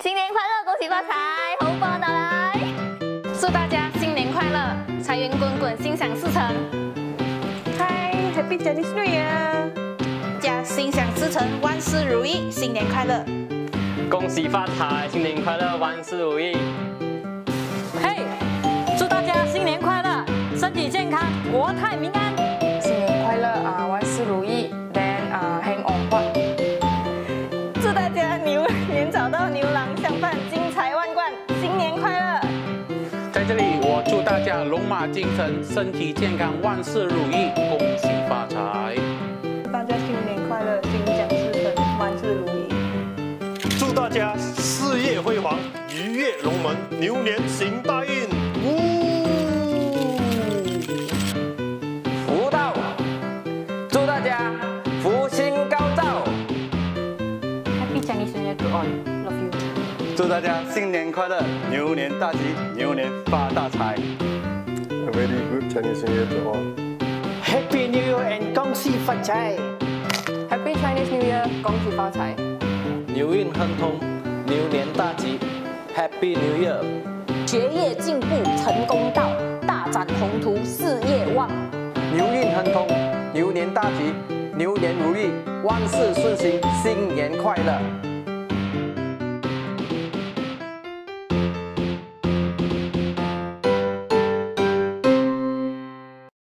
新年快乐，恭喜发财，红包拿来！祝大家新年快乐，财源滚滚，心想事成。 嗨 ，Happy Chinese New Year！ 家心想事成，万事如意，新年快乐！ 恭喜发财，新年快乐，万事如意。 嘿，祝大家新年快乐，身体健康，国泰民安。 新年快乐万事如意 ，then 兴旺发。 祝大家牛年找到牛郎相伴，精彩万贯，新年快乐！ 在这里，我祝大家龙马精神，身体健康，万事如意，恭喜发财！ 大家新年快乐，心想事成，万事如意！ 祝大家事业辉煌，鱼跃龙门，牛年行大运！ 福到，祝大家福星高照。 Happy Chinese New Year to all, love you。 祝大家新年快乐，牛年大吉，牛年发大财。 A very good Chinese New Year to all. Happy New Year and 恭喜发财 Happy Chinese New Year， 恭喜发财。 牛运亨通，牛年大吉 ，Happy New Year！ 学业进步，成功到，大展宏图，事业旺。 牛运亨通，牛年大吉，牛年如意，万事顺心，新年快乐。